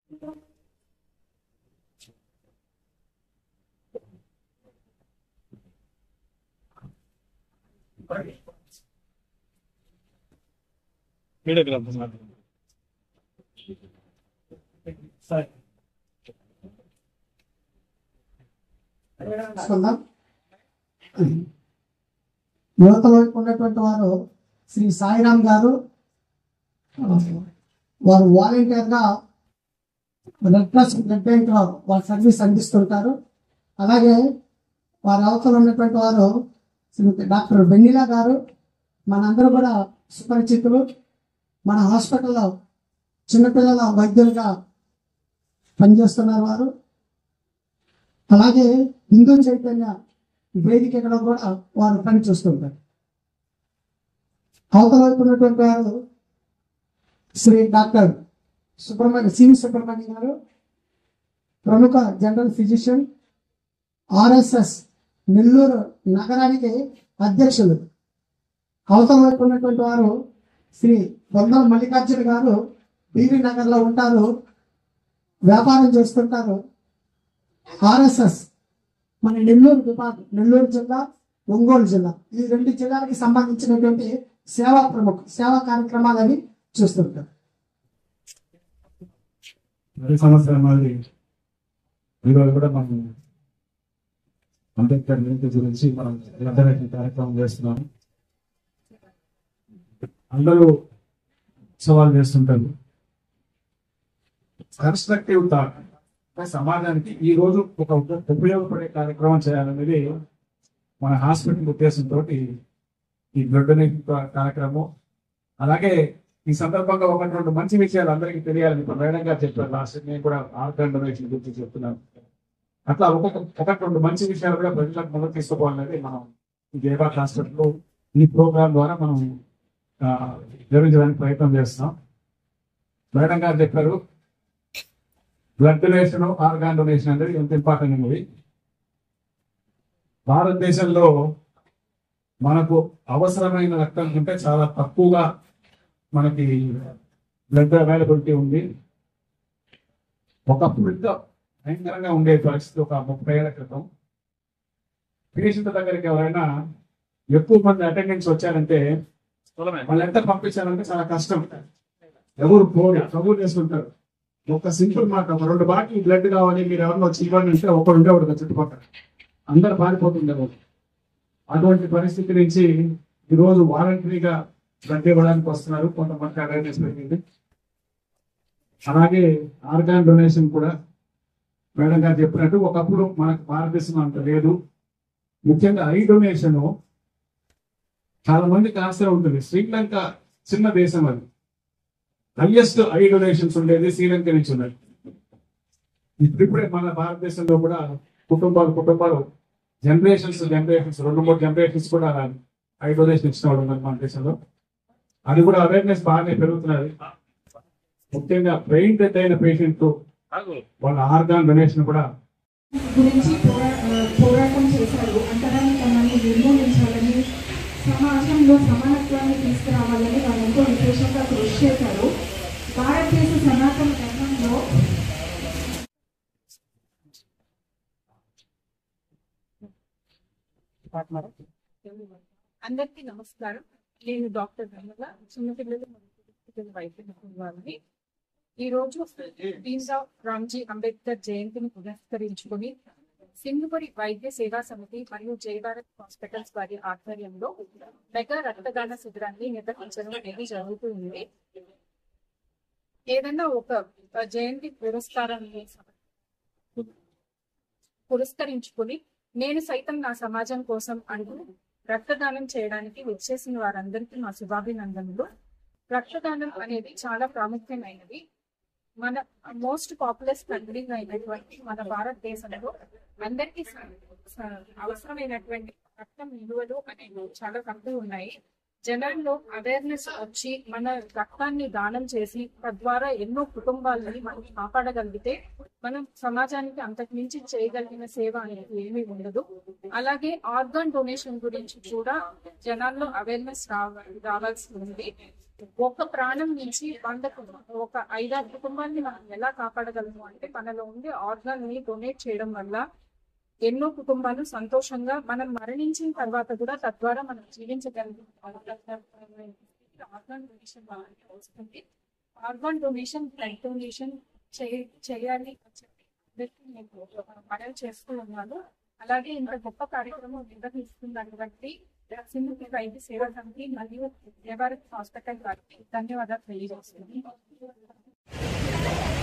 యువతలో ఉన్నటువంటి వారు శ్రీ సాయిరామ్ గారు, వారు వాలంటీర్గా రెడ్ క్రాస్ బ్లడ్ బ్యాంక్ లో వారు సర్వీస్ అందిస్తుంటారు. అలాగే వారి అవతల ఉన్నటువంటి వారు శ్రీమతి డాక్టర్ వెన్నెల గారు, మనందరూ కూడా సుపరిచితులు. మన హాస్పిటల్లో చిన్నపిల్లల వైద్యులుగా పనిచేస్తున్నారు వారు. అలాగే హిందూ చైతన్య వేదికలో కూడా వారు పని చూస్తుంటారు. అవతల వైపు ఉన్నటువంటి వారు శ్రీ డాక్టర్ సివి సుబ్రహ్మణ్యం గారు, ప్రముఖ జనరల్ ఫిజిషియన్, ఆర్ఎస్ఎస్ నెల్లూరు నగరానికి అధ్యక్షులు. అవతల వైపు ఉన్నటువంటి వారు శ్రీ బొందల మల్లికార్జున గారు, బీవీ నగర్లో ఉంటారు, వ్యాపారం చేస్తుంటారు. ఆర్ఎస్ఎస్ మన నెల్లూరు విభాగం, నెల్లూరు జిల్లా, ఒంగోలు జిల్లా, ఈ 2 జిల్లాలకి సంబంధించినటువంటి సేవా కార్యక్రమాలని చూస్తుంటారు. సంవత్సరం ఈరోజు కూడా మనం అంబేద్కర్ జయంతి గురించి మనం కార్యక్రమం చేస్తున్నాము. అందరూ ఉత్సవాలు చేస్తుంటారు. కన్స్ట్రక్టివ్ థాట్ సమాజానికి ఈ రోజు ఒక ఉపయోగపడే కార్యక్రమం చేయాలనేది మన హాస్పిటల్ ఉద్దేశంతో ఈ బ్లడ్ డొనేషన్ కార్యక్రమం. అలాగే ఈ సందర్భంగా 1-2 మంచి విషయాలు అందరికీ తెలియాలని ఇప్పుడు మేడం గారు చెప్పారు. లాస్ట్ నేను కూడా ఆర్గాన్ డొనేషన్ గురించి చెప్తున్నాను. అట్లా 1-2 మంచి విషయాలు కూడా ప్రజలకు మొదలు తీసుకోవాలనేది మనం ఈ జయబాగ్ హాస్పిటల్లో ఈ ప్రోగ్రాం ద్వారా మనం నిర్వహించడానికి ప్రయత్నం చేస్తున్నాం. మేడం గారు చెప్పారు బ్లడ్ డొనేషన్, ఆర్గాన్ డొనేషన్ అనేది ఎంత ఇంపార్టెంట్ అనేది. భారతదేశంలో మనకు అవసరమైన రక్తం కంటే చాలా తక్కువగా మనకి బ్లడ్ అవైలబిలిటీ ఉంది. ఒకప్పుడు భయంకరంగా ఉండే పరిస్థితి ఒక 30 ఏళ్ల క్రితం. పేషెంట్ దగ్గరికి ఎవరైనా ఎక్కువ మంది అటెండెన్స్ వచ్చారంటే వాళ్ళు ఎంత పంపించాలంటే చాలా కష్టం. ఎవరు కబూర్ చేసుకుంటారు. ఒక సింపుల్ మాట, 2 బాటిల్ బ్లడ్ కావాలి, మీరు ఎవరిని వచ్చి ఇవ్వండి అంటే ఒకడు ఉండేవాడు చుట్టుపక్కల, అందరు పారిపోతుండేవాడు. అటువంటి పరిస్థితి నుంచి ఈరోజు వాలంటరీగా బ్లడ్ ఇవ్వడానికి వస్తున్నారు. కొంతమంది అవేర్నెస్ పెరిగింది. అలాగే ఆర్గాన్ డొనేషన్ కూడా మేడం గారు చెప్పినట్టు ఒకప్పుడు మనకు భారతదేశంలో అంత లేదు. ముఖ్యంగా ఐ డొనేషన్ చాలా మందికి ఆశ్చర్యం ఉంటుంది. శ్రీలంక చిన్న దేశం, అది హైయెస్ట్ ఐ డొనేషన్స్ ఉండేది శ్రీలంక నుంచి ఉన్నాయి. ఇప్పుడిప్పుడే మన భారతదేశంలో కూడా కుటుంబాలు జనరేషన్స్ 2-3 జనరేషన్స్ కూడా ఐ డొనేషన్ ఇచ్చిన వాళ్ళు ఉన్నారు మన దేశంలో. అది కూడా అవేర్నెస్ బాగానే పెరుగుతున్నది. ముఖ్యంగా బ్రెయిన్ డెత్ అయిన పేషెంట్ వాళ్ళ ఆర్గాన్ డొనేషన్ కూడా గురించి పోరాటం చేశారు. అంతరానితనాన్ని నిర్మూలించాలని, సమాజంలో సమానత్వాన్ని తీసుకురావాలని వారు ఎంతో విశేషంగా కృషి చేశారు. భారతదేశ సనాతన ధర్మంలో అందరికీ నమస్కారం. నేను డాక్టర్ వెన్నెల, చిన్నపిల్లలు మరియు వైద్య నిపుణురాలిని. ఈ రోజు భీమ్రావ్ రామ్జీ అంబేద్కర్ జయంతిని పురస్కరించుకుని సింగుపరి వైద్య సేవా సమితి మరియు జయభారత్ హాస్పిటల్స్ వారి ఆధ్వర్యంలో మెగా రక్తదాన శిబిరాన్ని నిర్వహించడం అనేది జరుగుతుంది. ఏదన్నా ఒక జయంతి పురస్కరించుకుని నేను సైతం నా సమాజం కోసం అంటూ రక్తదానం చేయడానికి వచ్చేసిన వారందరికీ మా శుభాభినందనలు. రక్తదానం అనేది చాలా ప్రాముఖ్యమైనది. మన మోస్ట్ పాపులర్ కంట్రీ అయినటువంటి మన భారతదేశంలో అందరికీ అవసరమైనటువంటి రక్తం నిలువలు అనేవి చాలా తక్కువ ఉన్నాయి. జనాల్లో అవేర్నెస్ వచ్చి మన రక్తాన్ని దానం చేసి తద్వారా ఎన్నో కుటుంబాలని మనం కాపాడగలిగితే మనం సమాజానికి అంతకు మించి చేయగలిగిన సేవ అనేది ఏమీ ఉండదు. అలాగే ఆర్గాన్ డొనేషన్ గురించి కూడా జనాల్లో అవేర్నెస్ రావాల్సి ఉంది. ఒక ప్రాణం నుంచి 100 ఒక 5-6 కుటుంబాన్ని మనం ఎలా కాపాడగలము అంటే మనలో ఉండే ఆర్గాన్ ని డొనేట్ చేయడం వల్ల ఎన్నో కుటుంబాలు సంతోషంగా మనం మరణించిన తర్వాత కూడా తద్వారా మనం జీవించగలుగుతాం. ఆర్గాన్ డొనేషన్ వస్తుంది. ఆర్గాన్ డొనేషన్, బ్లడ్ డొనేషన్ చేయాలి అని చెప్పి అందరికీ నేను మనవి చేస్తూ ఉన్నాను. అలాగే ఇంత గొప్ప కార్యక్రమం నిర్వహిస్తుందని బట్టి సింధు వైద్య సేవా సమితి మరియు జయభారత్ హాస్పిటల్ వారికి ధన్యవాదాలు తెలియజేస్తున్నాను.